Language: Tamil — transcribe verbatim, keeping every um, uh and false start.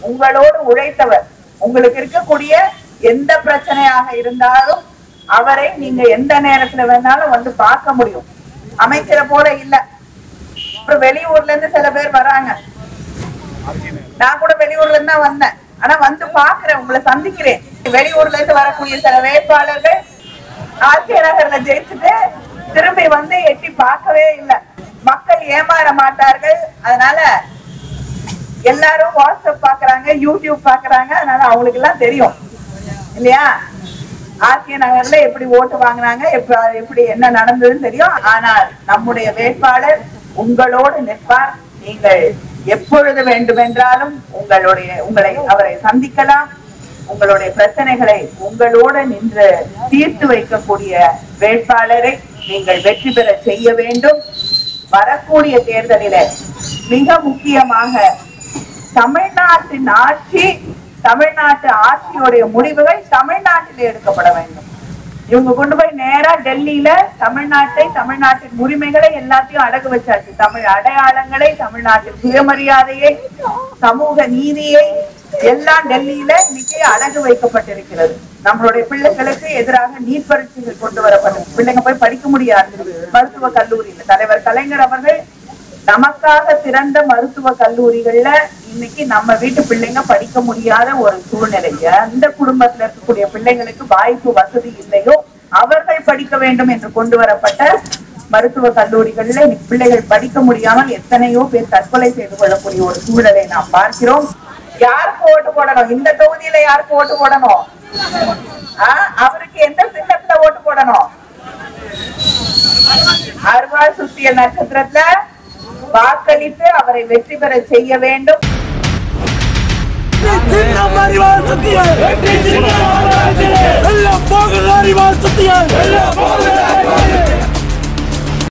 உங்களோடு உழைத்தவர். உங்களுக்கு இருக்கக்கூடிய எந்த பிரச்சனையாக இருந்தாலும் அவரை நீங்க எந்த நேரத்துல வேணாலும் வந்து பார்க்க முடியும். அமைச்சரை போல இல்ல. அப்புறம் வெளியூர்ல இருந்து சில பேர் வராங்க. நான் கூட வெளியூர்ல இருந்து தான் வந்தேன். ஆனா வந்து பாக்குறேன், உங்களை சந்திக்கிறேன். வெளியூர்ல இருந்து வரக்கூடிய சில வேட்பாளர்கள் ஆர்கே நகர்ல ஜெயிச்சுட்டு திரும்பி வந்து எட்டி பார்க்கவே இல்லை. மக்கள் ஏமாற மாட்டார்கள். அதனால எல்லாரும் வாட்ஸ்அப் பாக்குறாங்க, யூடியூப் பாக்குறாங்க. அதனால அவங்களுக்கு எல்லாம் தெரியும் இல்லையா, ஆர்கே நகர்ல எப்படி ஓட்டு வாங்கினாங்க, எப்படி என்ன நடந்ததுன்னு தெரியும். ஆனால் நம்முடைய வேட்பாளர் உங்களோடு நிற்பார். நீங்கள் எப்பொழுது வேண்டுமென்றாலும் உங்களுடைய உங்களை அவரை சந்திக்கலாம். உங்களுடைய பிரச்சனைகளை உங்களோடு நின்று தீர்த்து வைக்கக்கூடிய வேட்பாளரை நீங்கள் வெற்றி பெற செய்ய வேண்டும். வரக்கூடிய தேர்தலில் மிக முக்கியமாக தமிழ்நாட்டின் ஆட்சி, தமிழ்நாட்டு ஆட்சியுடைய முடிவுகள் தமிழ்நாட்டில் எடுக்கப்பட வேண்டும். இவங்க கொண்டு போய் நேரா டெல்லியில தமிழ்நாட்டை, தமிழ்நாட்டின் உரிமைகளை எல்லாத்தையும் அடகு வச்சாச்சு. தமிழ் அடையாளங்களை, தமிழ்நாட்டின் சுயமரியாதையை, சமூக நீதியை எல்லாம் டெல்லியில இன்னைக்கு அடகு வைக்கப்பட்டிருக்கிறது. நம்மளுடைய பிள்ளைகளுக்கு எதிராக நீட் பரீட்சைகள் கொண்டு வரப்படும். பிள்ளைங்க போய் படிக்க முடியாது மருத்துவ கல்லூரியில. தலைவர் கலைஞர் அவர்கள் நமக்காக திறந்த மருத்துவ கல்லூரிகள்ல இன்னைக்கு நம்ம வீட்டு பிள்ளைங்க படிக்க முடியாத ஒரு சூழ்நிலைய, அந்த குடும்பத்துல இருக்கக்கூடிய பிள்ளைங்களுக்கு வாய்ப்பு வசதி இல்லையோ அவர்கள் படிக்க வேண்டும் என்று கொண்டு வரப்பட்ட மருத்துவ கல்லூரிகள்ல இன்னைக்கு பிள்ளைகள் படிக்க முடியாமல் எத்தனையோ பேர் தற்கொலை செய்து கொள்ளக்கூடிய ஒரு சூழலை நாம் பார்க்கிறோம். யாருக்கு ஓட்டு போடணும்? இந்த தொகுதியில யாருக்கு ஓட்டு போடணும்? அவருக்கு எந்த சின்னத்துல ஓட்டு போடணும்? அறுவாள் சுத்திய நட்சத்திரத்துல வாக்களித்து அவரை வெற்றி பெற செய்ய வேண்டும். அறிவாள் சத்தியம்